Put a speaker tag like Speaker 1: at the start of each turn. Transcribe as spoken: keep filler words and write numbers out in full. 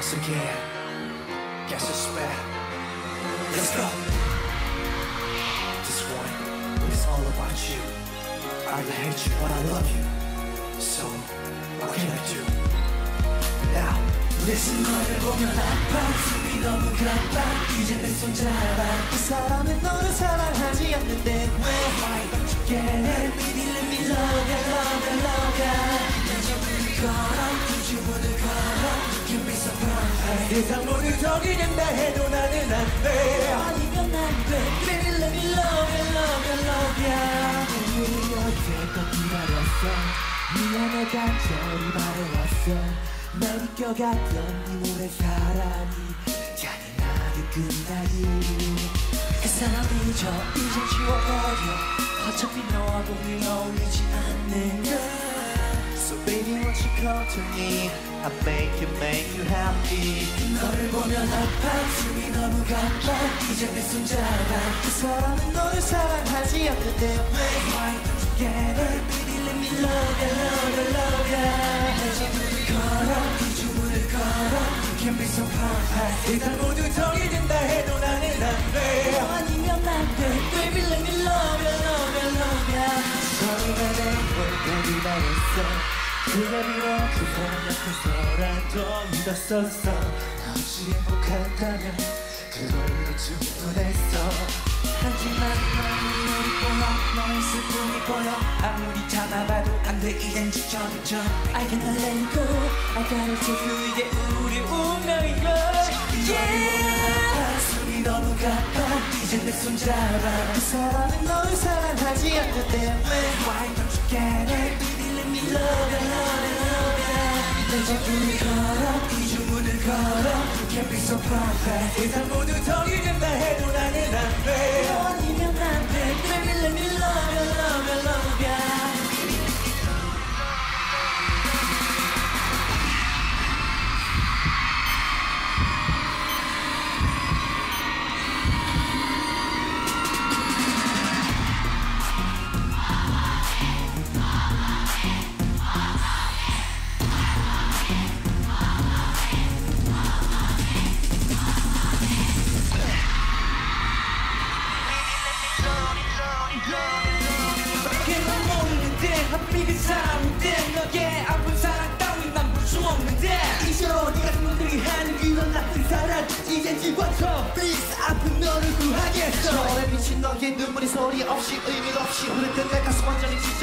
Speaker 1: So yeah, guess it's bad. Let's go. This one is all about you. I hate you, but I love you. So what can I do? Now listen. 너를 보면 아파, 숨이 너무 가빠. 이제 내 손 잡아. 그 사람은 너를 사랑하지 않는데 왜? Why don't you get it? Baby, let me love you, love you, love you. 이제 문을 걸어, 이제 문을 걸어. You can be so perfect. 세상 모두 정이 된다 해도 나는 안 돼. 아니면 안 돼. Baby, let me love you, love you, love you. 우리 여태껏 기다렸어. 미안해 간절히 바래왔어. 날 이겨갔던 네 오랜 사랑이 잔인하게 끝나기. 그 사람이 저 이제 지워버려. 어차피 너와 우리 어울리지 않는 걸. So baby won't you come to me, I'll make you, make you happy. 너를 보면 아파, 숨이 너무 가빠. 이제 내 손 잡아. 그 사람은 너를 사랑하지 않는데 왜? Why don't you get it? Baby let me love you, love you, love you. 이제 문을 걸어, 이 주문을 걸어. You can be so perfect. 세상 모두 정이 된다 해도 나는 안 돼. 아니면 안 돼. Baby let me love you, love you, love you. 서로가 내걸 기다렸어. 그가 비로소 옆에서라도 믿었었어. 나 없이 행복하다면 그걸로 충분했어. 하지만 너는 너를 보여, 너의 슬픔이 보여. 아무리 참아봐도 안 돼, 이젠 지쳐졌죠. I cannot let it go, I gotta take you. 이게 우리 운명인 걸. Yeah. 숨이 너무 가빠. 이제 내 손 잡아. 그 사람은 너를 사랑하지 않는데 왜? Why don't you get it? Baby let me love you, love you, love you. 내 주문을 걸어, 이 주문을 걸어. You can be so perfect. 세상 모두 정이 된다 해도 나는 안 돼. 아니면 안 돼. Baby let me love you, love you, love you. 그 사람인데 너의 아픈 사랑 따윈 난 볼 수 없는데. 이제 어디 같은 놈들이 하는 그런 나쁜 사랑 이젠 집어쳐. Please 아픈 너를 구하겠어. 저에 비친 너의 눈물이 소리 없이 의미 없이 흐르던 내 가슴 완전히